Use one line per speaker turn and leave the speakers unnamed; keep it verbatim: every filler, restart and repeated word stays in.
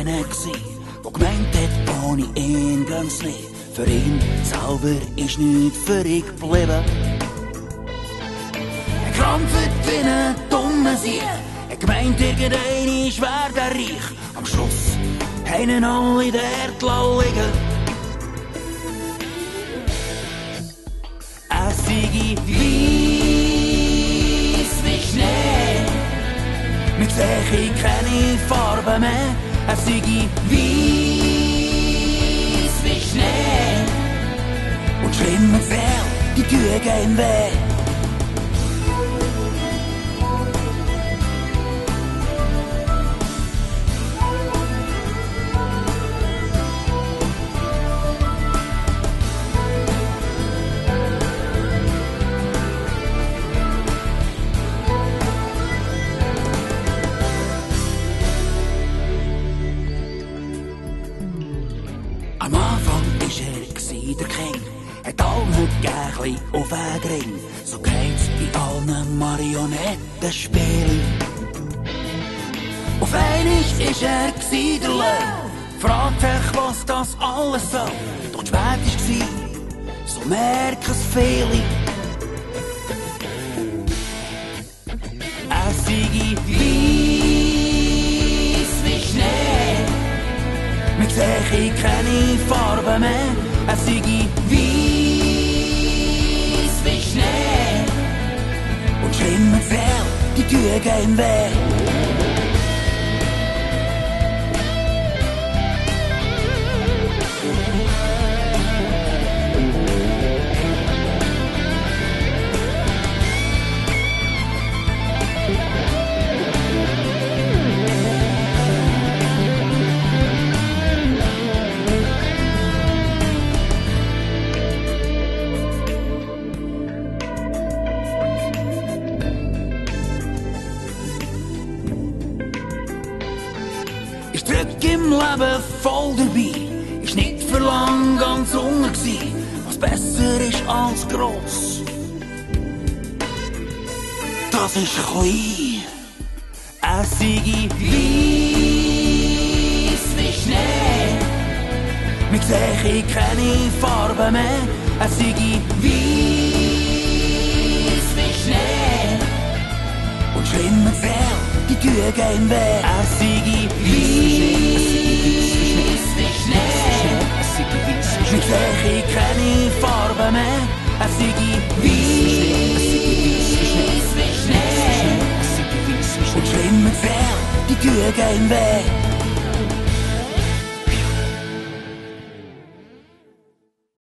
einer gsi, der gemeint hat, ohne ihn ganz nicht. Für ihn selber ist nichts übrig geblieben. Er krampft wie ein dummer Sieg. Er gemeint, irgendein ist wer der Reich. Am Schluss haben alle in der Erde liegen. Er sei weiss wie Schnee. Mit sehe keine Farbe mehr. Er sei weiss wie Schnee. Und schlimmer wäre, die Kühe gehen weg. Am Anfang war er der King, hat alle Gärchen auf den Ring. So geht's in allen Marionettenspielen. Auf einmal war er der Löw, fragt sich, was das alles soll. Doch spät war, so merken es viele. Er sei weiss wie Schnee. Wir sehen keine Farbe mehr. Er sei weiss wie Schnee. Und schlimmer wäre, die Kühe gehen weg. Ist zurück im Leben voll dabei, ist nicht für lang ganz unten gsi, was besser ist als gross. Das ist klein, er sei weiss wie Schnee. Wir sehen keine Farbe mehr, er sei weiss wie Schnee. Und schlimmer wäre, die Kühe gehen weg. Er sei weiss wie Schnee. Wir sehen keine Farbe mehr. Er sei weiss wie Schnee. Und schlimmer wäre, die Kühe gehen weg.